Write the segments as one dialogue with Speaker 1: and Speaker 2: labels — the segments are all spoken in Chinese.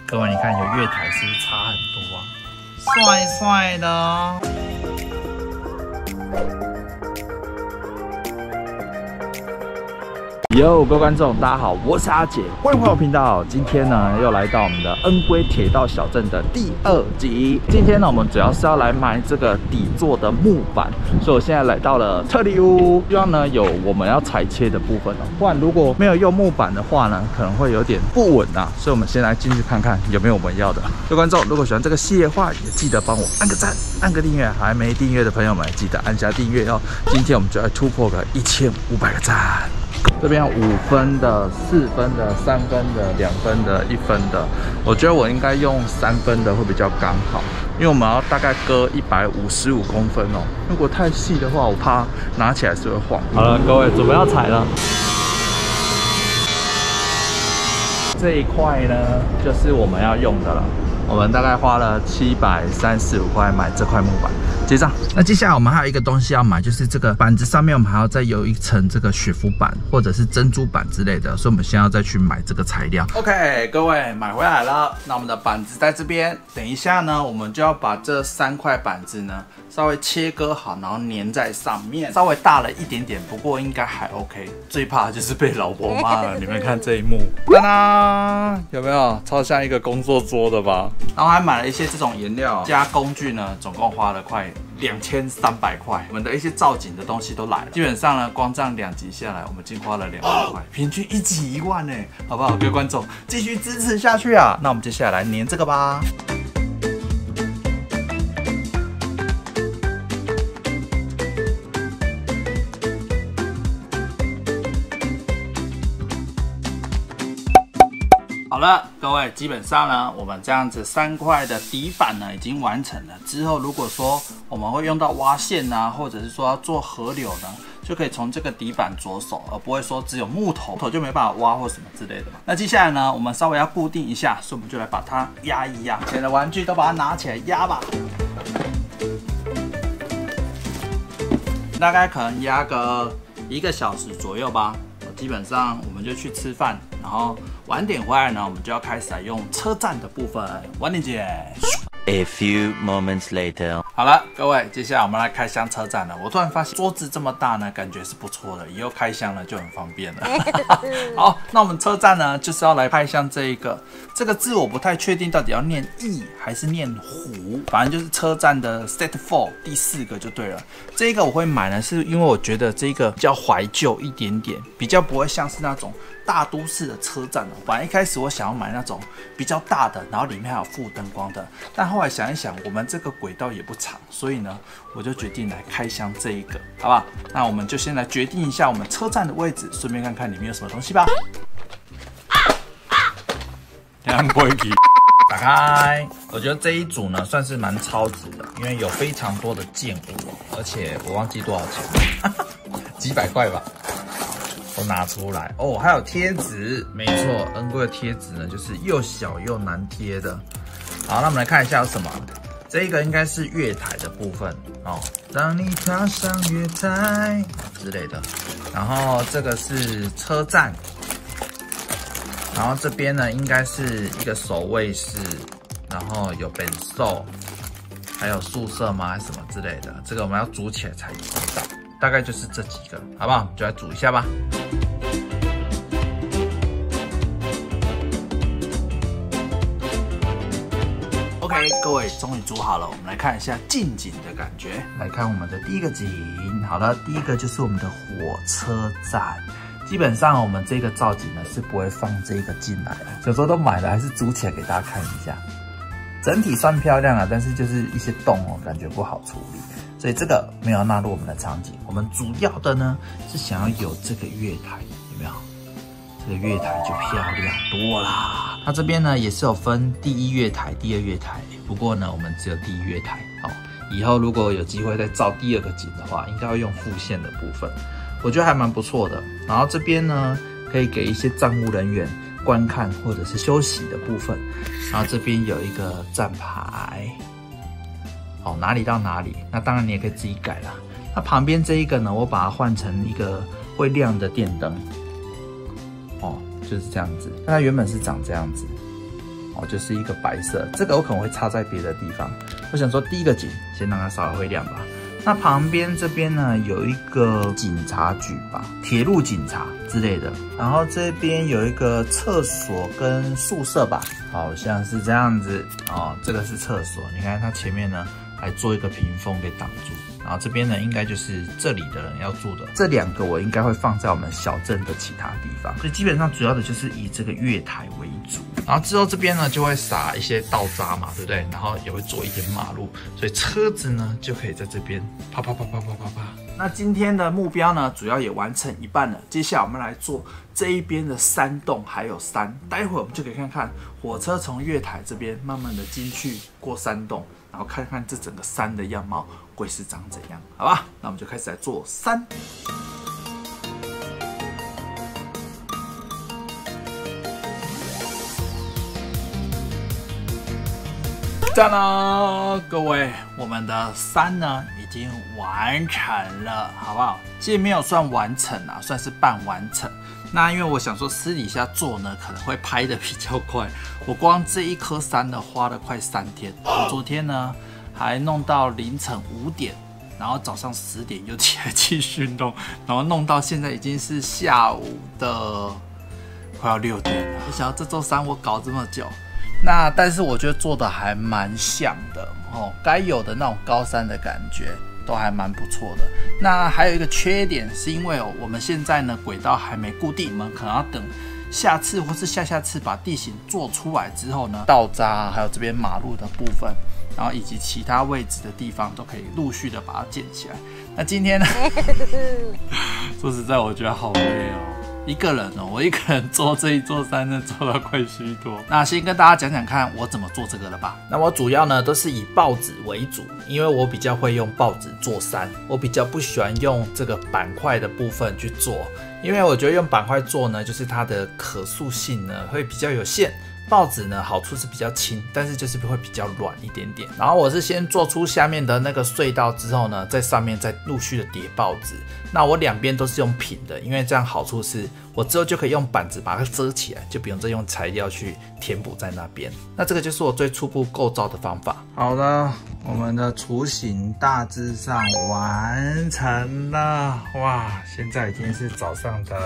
Speaker 1: 各位，你看有月台是不是差很多啊？
Speaker 2: 帅帅的哦。
Speaker 1: 哟，各位观众，大家好，我是阿杰，欢迎回到我频道。今天呢，又来到我们的恩归铁道小镇的第2集。今天呢，我们主要是要来买这个底座的木板，所以我现在来到了特力屋，希望呢有我们要裁切的部分哦，不然如果没有用木板的话呢，可能会有点不稳啊。所以我们先来进去看看有没有我们要的。各位观众，如果喜欢这个系列的话，也记得帮我按个赞，按个订阅。还没订阅的朋友们，记得按下订阅哦。今天我们就来突破个1500个赞。这边有5分的、4分的、3分的、2分的、1分的，我觉得我应该用3分的会比较刚好，因为我们要大概割155公分哦。如果太细的话，我怕拿起来是会晃。好了，各位准备要踩了。这一块呢，就是我们要用的了。我们大概花了735块买这块木板，结账。那接下来我们还有一个东西要买，就是这个板子上面我们还要再有一层这个雪肤板或者是珍珠板之类的，所以我们现在要再去买这个材料。OK， 各位买回来了，那我们的板子在这边。等一下呢，我们就要把这3块板子呢稍微切割好，然后粘在上面。稍微大了一点点，不过应该还 OK。最怕的就是被老婆骂了。你们看这一幕，当当，有没有超像一个工作桌的吧？然后还买了一些这种颜料加工具呢，总共花了快2300块。我们的一些造景的东西都来了，基本上呢，光这样2集下来，我们已经花了2万块，平均1集1万呢，好不好？各位观众，继续支持下去啊！那我们接下来粘这个吧。好了，各位，基本上呢，我们这样子3块的底板呢已经完成了。之后如果说我们会用到挖线啊，或者是说要做河流呢，就可以从这个底板着手，而不会说只有木头就没办法挖或什么之类的嘛。那接下来呢，我们稍微要固定一下，所以我们就来把它压一压。以前的玩具都把它拿起来压吧，大概可能压个1个小时左右吧。基本上我们就去吃饭，然后晚点回来呢，我们就要开始来用车站的部分。晚点见。
Speaker 3: A few moments later，
Speaker 1: 好了，各位，接下来我们来开箱车站了。我突然发现桌子这么大呢，感觉是不错的，以后开箱呢就很方便了。好，那我们车站呢就是要来开箱这一个，这个字我不太确定到底要念义还是念虎，反正就是车站的 Set 4第4个就对了。这个我会买呢，是因为我觉得这个比较怀旧一点点，比较不会像是那种大都市的车站哦。本来一开始我想要买那种比较大的，然后里面还有附灯光的，但后来想一想，我们这个轨道也不长，所以呢，我就决定来开箱这一个，好不好？那我们就先来决定一下我们车站的位置，顺便看看里面有什么东西吧。打开，我觉得这一组呢算是蛮超值的，因为有非常多的件物，而且我忘记多少钱，几百块吧。都拿出来哦，还有贴纸，没错，恩贵的贴纸呢，就是又小又难贴的。好，那我们来看一下有什么。这一个应该是月台的部分哦，当你踏上月台之类的。然后这个是车站，然后这边呢应该是一个守卫室，然后有本寿，还有宿舍吗？还是什么之类的？这个我们要组起来才知道。大概就是这几个，好不好？就来煮一下吧。OK， 各位终于煮好了，我们来看一下近景的感觉。来看我们的第一个景，好了，第一个就是我们的火车站。基本上我们这个造景呢是不会放这个进来的，有时候都买了，还是煮起来给大家看一下。整体算漂亮啊，但是就是一些洞哦，感觉不好处理。所以这个没有纳入我们的场景，我们主要的呢是想要有这个月台，有没有？这个月台就漂亮多啦。它这边呢也是有分第1月台、第2月台，不过呢我们只有第1月台哦。以后如果有机会再造第2个景的话，应该会用副线的部分，我觉得还蛮不错的。然后这边呢可以给一些站务人员观看或者是休息的部分，然后这边有一个站牌。哦，哪里到哪里？那当然你也可以自己改啦。那旁边这一个呢，我把它换成一个会亮的电灯。哦，就是这样子。那它原本是长这样子。 哦，就是一个白色。这个我可能会插在别的地方。我想说第一个井先让它稍微会亮吧。那旁边这边呢有一个警察局吧，铁路警察之类的。然后这边有一个厕所跟宿舍吧，好像是这样子哦。这个是厕所，你看它前面呢还做一个屏风给挡住。然后这边呢，应该就是这里的人要住的。这2个我应该会放在我们小镇的其他地方，所以基本上主要的就是以这个月台为主。然后之后这边呢就会撒一些稻渣嘛，对不对？然后也会做一点马路，所以车子呢就可以在这边啪啪啪啪啪啪啪。那今天的目标呢，主要也完成一半了。接下来我们来做这一边的山洞还有山，待会我们就可以看看火车从月台这边慢慢的进去过山洞。然后看看这整个山的样貌会是长怎样，好吧？那我们就开始来做山。赞啦，各位，我们的山呢已经完成了，好不好？其实没有算完成啊，算是半完成。那因为我想说私底下做呢，可能会拍的比较快。我光这一颗山呢，花了快3天。我昨天呢还弄到凌晨5点，然后早上10点又起来继续弄，然后弄到现在已经是下午的快要6点了。没想到这座山我搞这么久，那但是我觉得做的还蛮像的哦，该有的那种高山的感觉。都还蛮不错的。那还有一个缺点，是因为我们现在呢轨道还没固定，我们可能要等下次或是下下次把地形做出来之后呢，道渣还有这边马路的部分，然后以及其他位置的地方都可以陆续的把它建起来。那今天呢，说实在我觉得好累哦。一个人哦，我一个人做这一座山呢，做到快虚脱。那先跟大家讲讲看我怎么做这个了吧。那我主要呢都是以报纸为主，因为我比较会用报纸做山，我比较不喜欢用这个板块的部分去做，因为我觉得用板块做呢，就是它的可塑性呢会比较有限。报纸呢好处是比较轻，但是就是会比较软一点点。然后我是先做出下面的那个隧道之后呢，在上面再陆续的叠报纸。那我两边都是用平的，因为这样好处是我之后就可以用板子把它遮起来，就不用再用材料去填补在那边。那这个就是我最初步构造的方法。好了，我们的雏形大致上完成了。哇，现在已经是早上的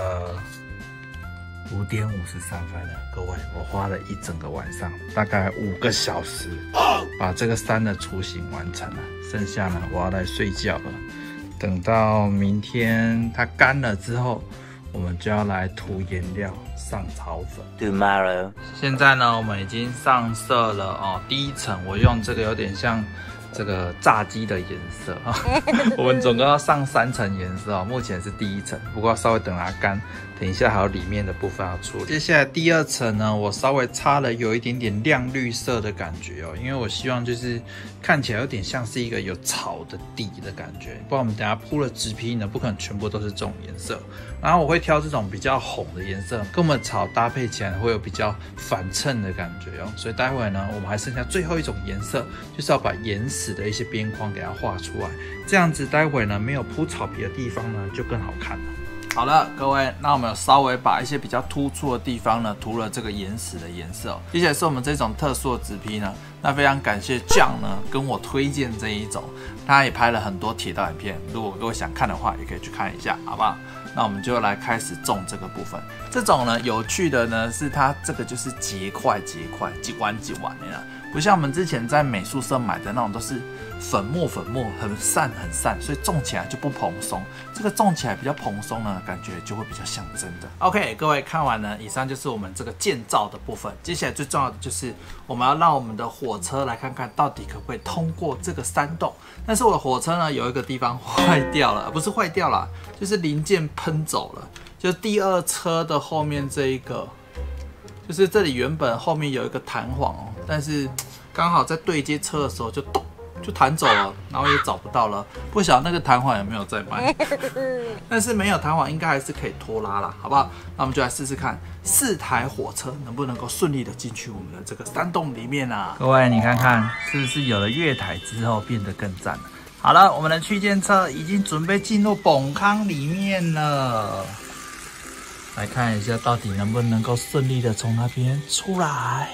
Speaker 1: 5点53分了，各位，我花了一整个晚上，大概5个小时，把这个山的雏形完成了。剩下呢，我要来睡觉了。等到明天它干了之后，我们就要来涂颜料、上草粉。
Speaker 3: Tomorrow。现
Speaker 1: 在呢，我们已经上色了哦。第一层我用这个有点像这个炸鸡的颜色啊。我们总共要上3层颜色哦，目前是第1层，不过稍微等它干。等一下还有里面的部分要处理。接下来第2层呢，我稍微擦了有一点点亮绿色的感觉哦，因为我希望就是看起来有点像是一个有草的地的感觉。不然我们等一下铺了纸坯呢，不可能全部都是这种颜色。然后我会挑这种比较红的颜色，跟我们草搭配起来会有比较反衬的感觉哦。所以待会呢，我们还剩下最后一种颜色，就是要把岩石的一些边框给它画出来，这样子待会呢没有铺草皮的地方呢就更好看了。好了，各位，那我们有稍微把一些比较突出的地方呢涂了这个岩石的颜色哦。接下来是我们这种特殊的纸坯呢，那非常感谢 John 呢跟我推荐这一种，他也拍了很多铁道影片，如果各位想看的话，也可以去看一下，好不好？那我们就来开始种这个部分。这种呢有趣的呢是它这个就是结块，几弯的啦，不像我们之前在美术社买的那种都是粉末，很散，所以种起来就不蓬松。这个种起来比较蓬松呢，感觉就会比较像真的。OK， 各位看完了，以上就是我们这个建造的部分。接下来最重要的就是我们要让我们的火车来看看到底可不可以通过这个山洞。但是我的火车呢有一个地方坏掉了，不是坏掉了，就是零件喷走了。就第2车的后面这一个，就是这里原本后面有一个弹簧哦，但是刚好在对接车的时候就弹走了，然后也找不到了，不晓得那个弹簧有没有在卖。但是没有弹簧应该还是可以拖拉啦，好不好？那我们就来试试看4台火车能不能够顺利的进去我们的这个山洞里面啊。各位你看看是不是有了月台之后变得更赞了？好了，我们的区间车已经准备进入崩坑里面了，来看一下到底能不能够顺利的从那边出来。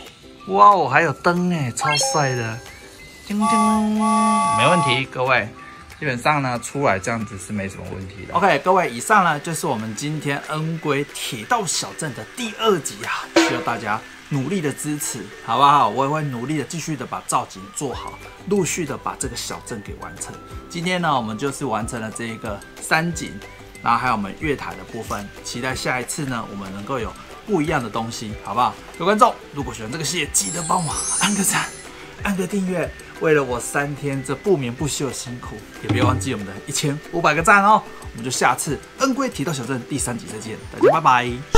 Speaker 1: 哇哦，还有灯哎，超帅的，叮叮，没问题，各位。基本上呢，出来这样子是没什么问题的。OK， 各位，以上呢就是我们今天恩归铁道小镇的第2集啊，需要大家努力的支持，好不好？我也会努力的继续的把造景做好，陆续的把这个小镇给完成。今天呢，我们就是完成了这一个山景，然后还有我们月台的部分，期待下一次呢，我们能够有不一样的东西，好不好？各位观众，如果喜欢这个系列，记得帮我按个赞，按个订阅。为了我3天这不眠不休的辛苦，也别忘记我们的1500个赞哦！我们就下次恩归铁道小镇第3集再见，大家拜拜。